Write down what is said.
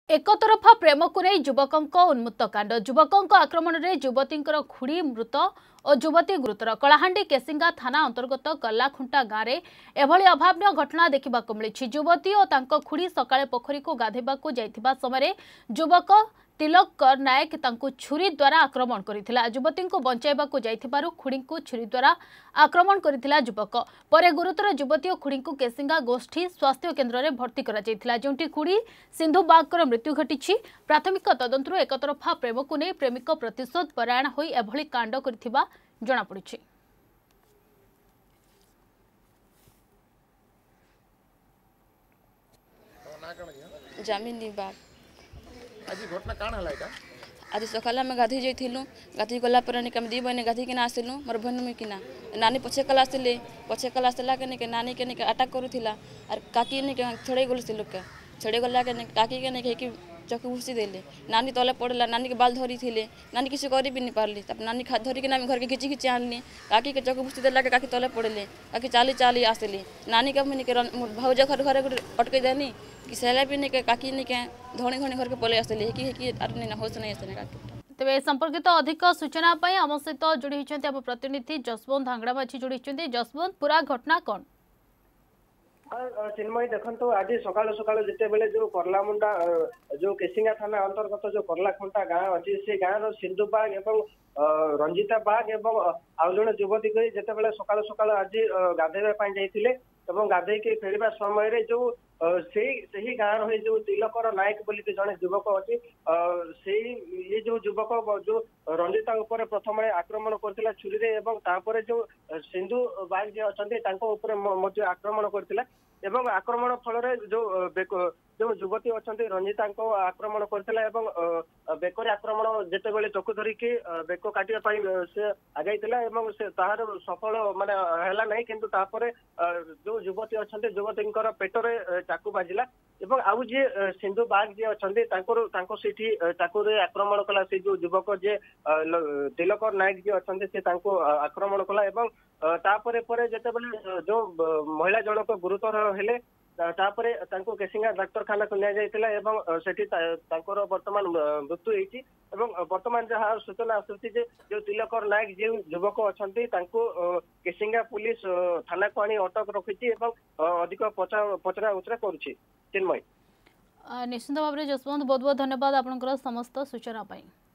एकतरफा प्रेम को नहीं युवकों उन्मुक्त कांड युवकों आक्रमण में युवती खुड़ी मृत और युवती गुरुतर कलाहांडी केसिंगा थाना अंतर्गत गल्लाखुंटा गाँव में एभली अभावन घटना देखा मिली। युवती और खुड़ी सकाळे पोखरी को गाधेबा जाइथिबा समय युवक तिलक नायक तांकु छुरी द्वारा आक्रमण करथिला। युवती को बंचाइबा जाइथिबारु खुड़ी को छुरी द्वारा आक्रमण करथिला युवक। परे गुरुतर युवती और खुड़ी को केसिंगा गोष्ठी स्वास्थ्य केन्द्र में भर्ती करा जाइथिला, जोंटी खुड़ी सिंधु बागकर मृत्यु घटी। प्राथमिक तदंतरु एकतरफा प्रेम को नहीं प्रेमिक प्रतिशोध परायण होई एभली कांड करथिबा जणा पड़िछि। जामिनी बाग आज घटना काण हला एटा आज सकाल आम गाधे जाइलु। गाधे गला दी बहन गाधी किना आसलु मोर भन मुकिना नानी पछे कला आसला के नानी के अटैक करूला और काकी ने छड़े गल से लोक छड़े गला के काकी के नहीं चकु भूसी देले। नानी तले पड़ला, नानी के बाल धरी थे, नानी किसी कर भी नहीं पार्ली। तब नानी धरिक घर के खिची खिची आनली, काकी के चकु भूसी देला के काकी तले पड़े, काकी चाली चाली आसली। नानी के मुझे भाउज घर घर अटके देनी कि सैला भी नहीं काकी नहीं के धणी धणी घर के पलि आसली कि होश नहीं आसने काकी। तेज संपर्कित अधिक सूचना आम सहित जोड़ी होती आम प्रतिनिधि जसवंत हांगड़ामाझी जोड़ी होती। जसवंत, पूरा घटना कौन? चिन्मयी देखो आज सकाल सकाल जिते बेले जो करलामुंडा जो केसिंगा थाना अंतर्गत जो करलाखुंटा गाँव अच्छी से गाँव सिंधु बाग एवं रंजिता बाग एवं आउ जड़े युवती को जिते बेले सकाल सकाल आज गाधेवा जाइए एवं गाधे के फेरवा समय जो से गाँव रही जो तिलकर नायक बोली जड़े युवक अच्छी से ये जो युवक जो रंजिता उपर प्रथम आक्रमण करथिला छुरी रे एवं तापर जो सिंधु बाग जे अछंती तांको ऊपर मध्य आक्रमण करथिला एवं आक्रमण फल जो युवती अछंती रंजिता को आक्रमण करथिला एवं बेकर आक्रमण जेते बेले चकु धरिकी बेक काटिया पाई से आगाइथिला एवं से ताहार सफल माने हैला नहीं, किंतु तापर जो युवती अछंती युवतींकर पेटरे चाकू बाजिला एवं आउ जे सिंधु बाग जे अछंती तांको सेठी चाकू रे आक्रमण कला से जो युवक जे तिलकर नायक जे अछंती से तांको आक्रमण कला एवं तापरे परे जेते बेले जो महिला जनक गुरुतर हेले तापरे तांको केसिंगा डाक्तरखाना को लिया जाइतिला एवं सेठी तांकर वर्तमान मृत्यु होईची एवं वर्तमान जहाँ सूचना आसुची जे जो तिलकर नायक जे युवक अछंती तांको केसिंगा पुलिस थाना को आनी अटक रखिची एवं अधिक पचरा उचरा करूची। चिन्मय निश्चित भाव में जसवंत बहुत बहुत धन्यवाद आपनकर समस्त सूचना पाई।